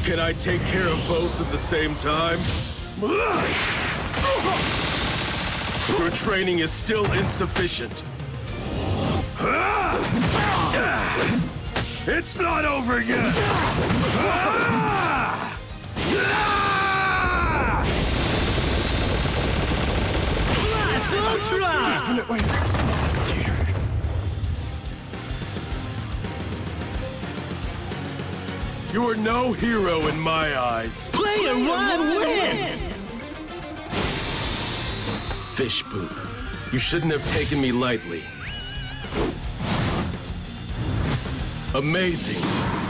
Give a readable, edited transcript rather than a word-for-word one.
Can I take care of both at the same time? Your training is still insufficient. It's not over yet! Ultra! Definitely lost here. You are no hero in my eyes. Player one wins! Fish poop. You shouldn't have taken me lightly. Amazing.